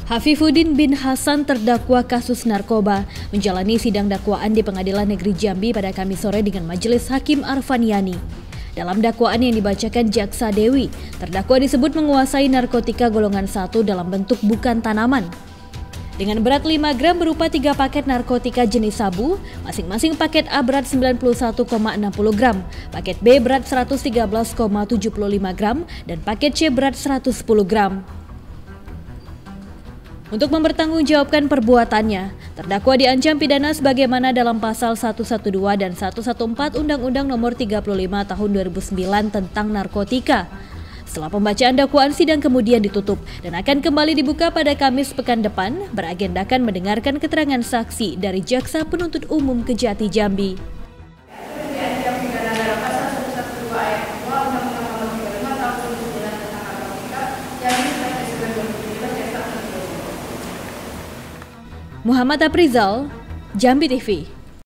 Hafifuddin bin Hasan terdakwa kasus narkoba menjalani sidang dakwaan di Pengadilan Negeri Jambi pada Kamis sore dengan Majelis Hakim Arfaniani. Dalam dakwaan yang dibacakan Jaksa Dewi, terdakwa disebut menguasai narkotika golongan 1 dalam bentuk bukan tanaman. Dengan berat 5 gram berupa 3 paket narkotika jenis sabu, masing-masing paket A berat 91,60 gram, paket B berat 113,75 gram, dan paket C berat 110 gram. Untuk mempertanggungjawabkan perbuatannya, terdakwa diancam pidana sebagaimana dalam pasal 112 dan 114 Undang-Undang Nomor 35 Tahun 2009 tentang narkotika. Setelah pembacaan dakwaan, sidang kemudian ditutup dan akan kembali dibuka pada Kamis pekan depan, beragendakan mendengarkan keterangan saksi dari Jaksa Penuntut Umum Kejati Jambi. Muhammad Aprizal, Jambi TV.